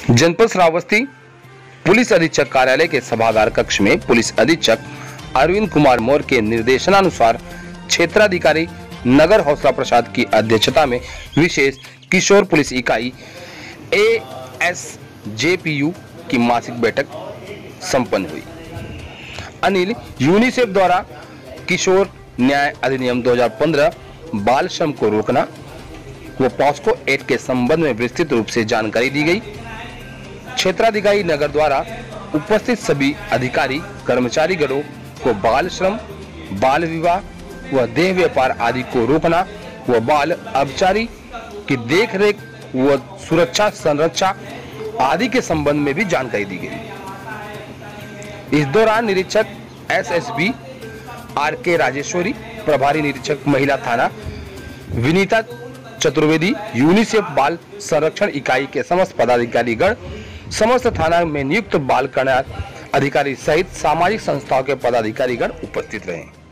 जनपद श्रावस्ती पुलिस अधीक्षक कार्यालय के सभागार कक्ष में पुलिस अधीक्षक अरविंद कुमार मौर्य के निर्देशनानुसार क्षेत्राधिकारी नगर हौसला प्रसाद की अध्यक्षता में विशेष किशोर पुलिस इकाई ASJPU की मासिक बैठक संपन्न हुई। अनिल यूनिसेफ द्वारा किशोर न्याय अधिनियम 2015 बाल श्रम को रोकना व पॉस्को एक्ट के संबंध में विस्तृत रूप से जानकारी दी गई। क्षेत्राधिकारी नगर द्वारा उपस्थित सभी अधिकारी कर्मचारी गणों को बाल श्रम, बाल विवाह व देह व्यापार आदि को रोकना व बाल अपचारी की देखरेख व सुरक्षा संरक्षा आदि के संबंध में भी जानकारी दी गई। इस दौरान निरीक्षक SSB RK राजेश्वरी, प्रभारी निरीक्षक महिला थाना विनीता चतुर्वेदी, यूनिसेफ बाल संरक्षण इकाई के समस्त पदाधिकारी गण, समस्त थाना में नियुक्त बाल कल्याण अधिकारी सहित सामाजिक संस्थाओं के पदाधिकारी गण उपस्थित रहे।